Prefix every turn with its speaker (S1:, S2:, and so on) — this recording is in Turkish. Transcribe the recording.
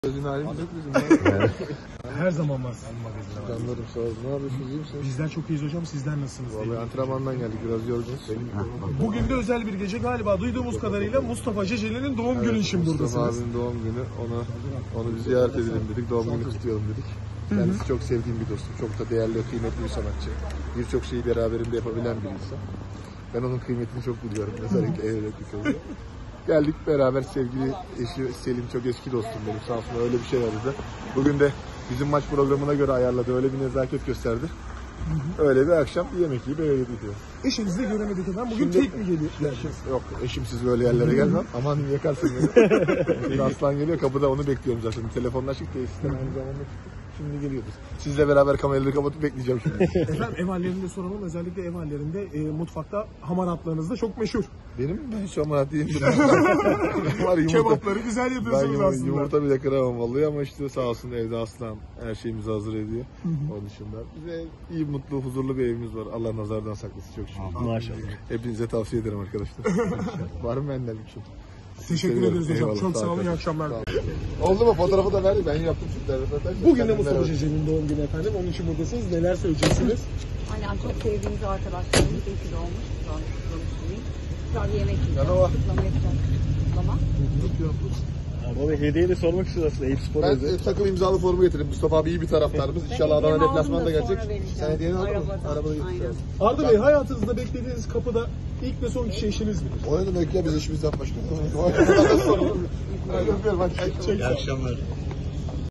S1: Gözün halimiz yok bizim.
S2: Her zaman var.
S1: Canlarım sağ olun. Ne yapıyorsunuz, iyi misiniz?
S2: Bizler çok iyiyiz hocam. Sizler nasılsınız?
S1: Vallahi antrenmandan geldik, biraz yorgunuz.
S2: Bugün de özel bir gece galiba. Duyduğumuz kadarıyla Mustafa Ceceli'nin doğum günü için buradasınız.
S1: Mustafa abinin doğum günü. Onu bir ziyaret edelim dedik. Doğum günü kutlayalım dedik. Kendisi çok sevdiğim bir dostum. Çok da değerli, kıymetli bir sanatçı. Birçok şeyi beraberinde yapabilen bir insan. Ben onun kıymetini çok biliyorum. Özellikle evlilik sözü. Geldik beraber, sevgili eşi Selim, çok eski dostum benim, sağ olsun öyle bir şey aradı. Bugün de bizim maç programına göre ayarladı, öyle bir nezaket gösterdi. Öyle bir akşam bir yemek yiyip eve gidiyor.
S2: Eşinizi de göremedik efendim. Bugün tek mi geliyor?
S1: Yok, eşimsiz böyle yerlere gelmem. Aman yakarsın beni. Şimdi Aslan geliyor, kapıda onu bekliyorum zaten. Telefonlaşık tesisten aynı zamanda şimdi geliyoruz. Sizle beraber kameraları kapatıp bekleyeceğim şimdi.
S2: Efendim ev hallerinde soralım. Özellikle ev hallerinde mutfakta hamaratlarınız da çok meşhur.
S1: Benim mi? Ben hiç hamarat değilim.
S2: Kebapları güzel yapıyorsunuz
S1: ben
S2: aslında.
S1: Yumurta bile kıramam vallahi, ama işte sağ olsun evde Aslan her şeyimizi hazır ediyor. Onun dışında bize iyi, mutlu, huzurlu bir evimiz var. Allah nazardan saklasın, çok şükür.
S2: Maşallah.
S1: Hepinize tavsiye ederim arkadaşlar. Var mı benden bir şey?
S2: Teşekkür ederiz hocam.
S1: Eyvallah,
S2: Çok sağ olun. İyi akşamlar.
S1: Oldu mu? Fotoğrafı da verdik. Ben yaptım sizlere.
S2: Bugün de Mustafa Ceceli'nin doğum günü efendim. Onun için buradasınız. Neler söyleyeceksiniz?
S3: Aynen, çok sevdiğimiz arkadaşlarımız iyi ki doğmuş. Şu an kutlamışız. Güzel bir yemek yiyeceğiz.
S1: Merhaba.
S3: Kutlama yapacağız. Kutlama.
S4: Abi hediye de sormak istiyorsun aslında. Eyüp Spor
S1: Ben
S4: özel.
S1: takım imzalı formu getirdim. Mustafa abi iyi bir taraftarımız. İnşallah Adana
S3: hediyemi
S1: deplasmanı da
S3: aldım
S1: gelecek.
S3: sonra vereceğim.
S1: Sen hediyeni aldın mı?
S3: Arabadan.
S1: Arabada
S3: Aynen.
S1: getireceğiz.
S2: Arda Bey, hayatınızda beklediğiniz kapıda ilk ve son kişi eşiniz midir?
S1: O ne demek ya, biz işimizden başka. Öpüyorum. Hadi.
S4: İyi akşamlar.